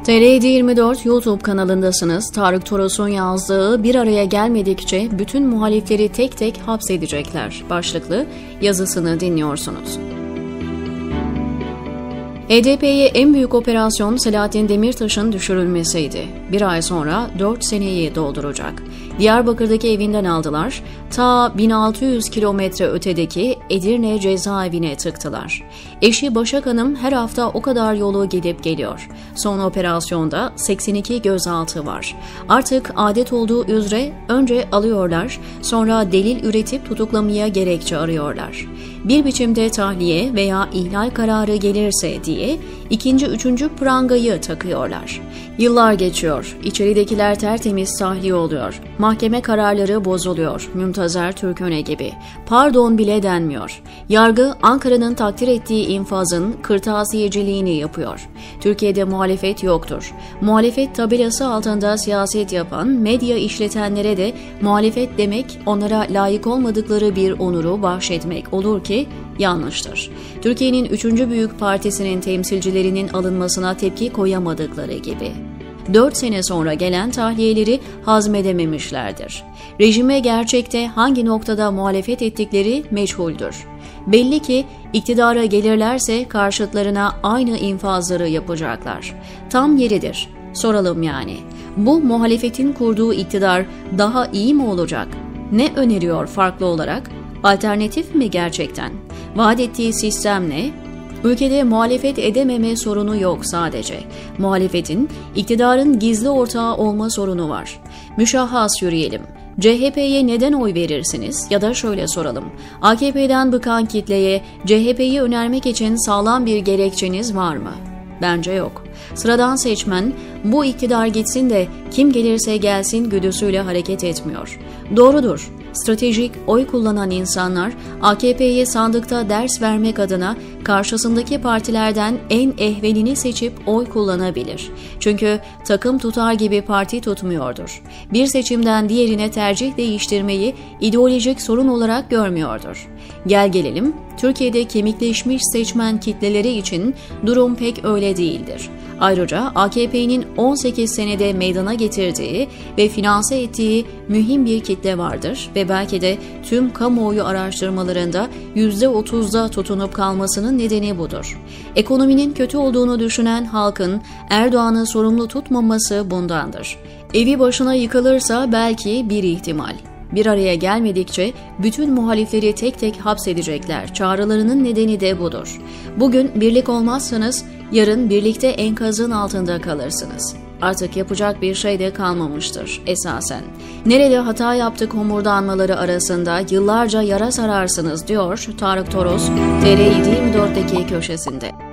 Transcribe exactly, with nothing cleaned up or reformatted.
T R yedi yirmi dört YouTube kanalındasınız. Tarık Toros'un yazdığı "Bir araya gelmedikçe bütün muhalifleri tek tek hapsedecekler" başlıklı yazısını dinliyorsunuz. H D P'ye en büyük operasyon Selahattin Demirtaş'ın düşürülmesiydi. Bir ay sonra dört seneyi dolduracak. Diyarbakır'daki evinden aldılar, ta bin altı yüz kilometre ötedeki Edirne cezaevine tıktılar. Eşi Başak Hanım her hafta o kadar yolu gidip geliyor. Son operasyonda seksen iki gözaltı var. Artık adet olduğu üzere önce alıyorlar, sonra delil üretip tutuklamaya gerekçe arıyorlar. Bir biçimde tahliye veya ihlal kararı gelirse diye ikinci, üçüncü prangayı takıyorlar. Yıllar geçiyor, içeridekiler tertemiz tahliye oluyor. Mahkeme kararları bozuluyor, Müntazer Türköne gibi. Pardon bile denmiyor. Yargı, Ankara'nın takdir ettiği infazın kırtasiyeciliğini yapıyor. Türkiye'de muhalefet yoktur. Muhalefet tabelası altında siyaset yapan, medya işletenlere de muhalefet demek, onlara layık olmadıkları bir onuru bahşetmek olur ki yanlıştır. Türkiye'nin üçüncü büyük partisinin temsilcilerinin alınmasına tepki koyamadıkları gibi. Dört sene sonra gelen tahliyeleri hazmedememişlerdir. Rejime gerçekte hangi noktada muhalefet ettikleri meçhuldür. Belli ki iktidara gelirlerse karşıtlarına aynı infazları yapacaklar. Tam yeridir. Soralım yani. Bu muhalefetin kurduğu iktidar daha iyi mi olacak? Ne öneriyor farklı olarak? Alternatif mi gerçekten? Vaat ettiği sistem ne? Ülkede muhalefet edememe sorunu yok sadece. Muhalefetin, iktidarın gizli ortağı olma sorunu var. Müşahhas yürüyelim. C H P'ye neden oy verirsiniz? Ya da şöyle soralım. A K P'den bıkan kitleye C H P'yi önermek için sağlam bir gerekçeniz var mı? Bence yok. Sıradan seçmen, bu iktidar gitsin de kim gelirse gelsin güdüsüyle hareket etmiyor. Doğrudur. Stratejik oy kullanan insanlar A K P'ye sandıkta ders vermek adına karşısındaki partilerden en ehvenini seçip oy kullanabilir. Çünkü takım tutar gibi parti tutmuyordur. Bir seçimden diğerine tercih değiştirmeyi ideolojik sorun olarak görmüyordur. Gel gelelim, Türkiye'de kemikleşmiş seçmen kitleleri için durum pek öyle değildir. Ayrıca A K P'nin on sekiz senede meydana getirdiği ve finanse ettiği mühim bir kitle vardır ve belki de tüm kamuoyu araştırmalarında yüzde otuzda tutunup kalmasının nedeni budur. Ekonominin kötü olduğunu düşünen halkın Erdoğan'ı sorumlu tutmaması bundandır. Evi başına yıkılırsa belki bir ihtimal. Bir araya gelmedikçe bütün muhalifleri tek tek hapsedecekler. Çağrılarının nedeni de budur. Bugün birlik olmazsanız yarın birlikte enkazın altında kalırsınız. Artık yapacak bir şey de kalmamıştır esasen. Nerede hata yaptık homurdanmaları arasında yıllarca yara sararsınız diyor Tarık Toros T R yedi yirmi dörtteki köşesinde.